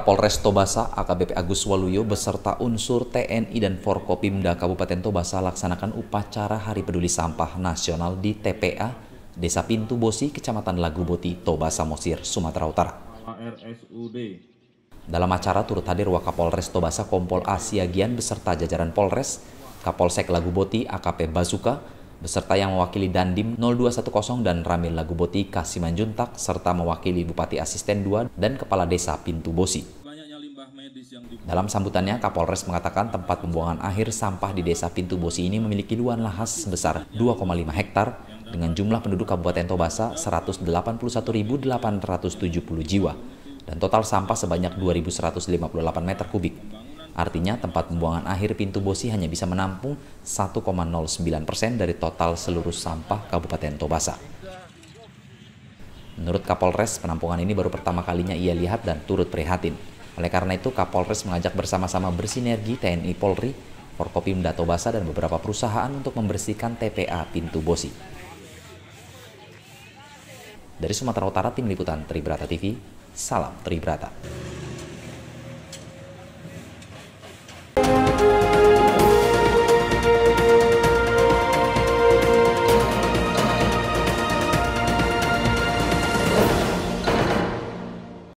Kapolres Tobasa AKBP Agus Waluyo beserta unsur TNI dan Forkopimda Kabupaten Tobasa laksanakan upacara Hari Peduli Sampah Nasional di TPA Desa Pintu Bosi, Kecamatan Laguboti, Tobasa Mosir, Sumatera Utara. Dalam acara turut hadir Wakapolres Tobasa Kompol A Siagian beserta jajaran Polres, Kapolsek Laguboti AKP Bazuka, beserta yang mewakili Dandim 0210 dan Ramil Laguboti Kasimanjuntak, serta mewakili Bupati Asisten 2 dan Kepala Desa Pintu Bosi. Dalam sambutannya, Kapolres mengatakan tempat pembuangan akhir sampah di Desa Pintu Bosi ini memiliki luas lahas sebesar 2,5 hektar dengan jumlah penduduk Kabupaten Tobasa 181.870 jiwa dan total sampah sebanyak 2.158 meter kubik. Artinya tempat pembuangan akhir Pintu Bosi hanya bisa menampung 1,09% dari total seluruh sampah Kabupaten Tobasa. Menurut Kapolres, penampungan ini baru pertama kalinya ia lihat dan turut prihatin. Oleh karena itu, Kapolres mengajak bersama-sama bersinergi TNI Polri, Forkopimda Tobasa dan beberapa perusahaan untuk membersihkan TPA Pintu Bosi. Dari Sumatera Utara, Tim Liputan Tribrata TV, salam Tribrata.